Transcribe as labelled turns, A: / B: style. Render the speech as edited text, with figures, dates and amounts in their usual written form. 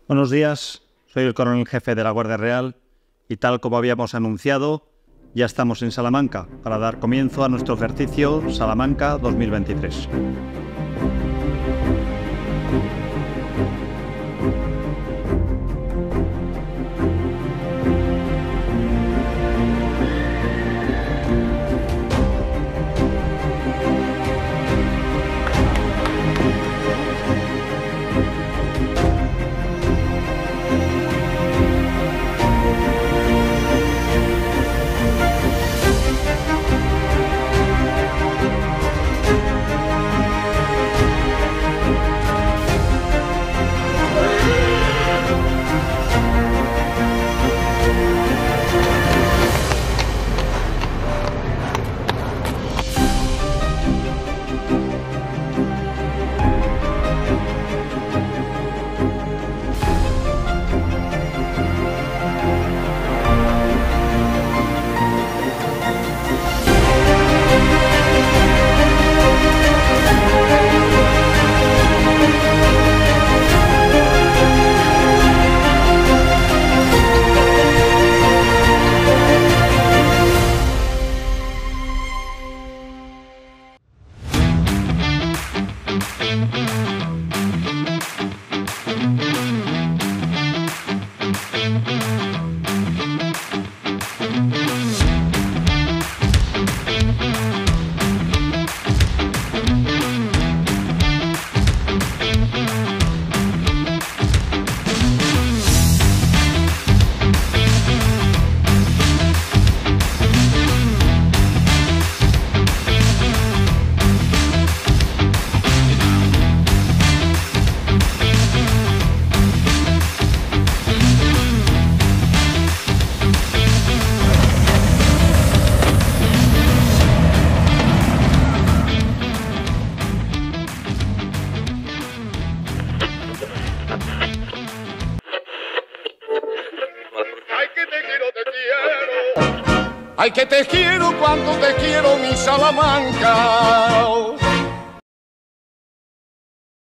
A: Buenos días, soy el coronel jefe de la Guardia Real y tal como habíamos anunciado, ya estamos en Salamanca para dar comienzo a nuestro ejercicio Salamanca 2023.
B: Ay, que te quiero cuando te quiero, mi Salamanca.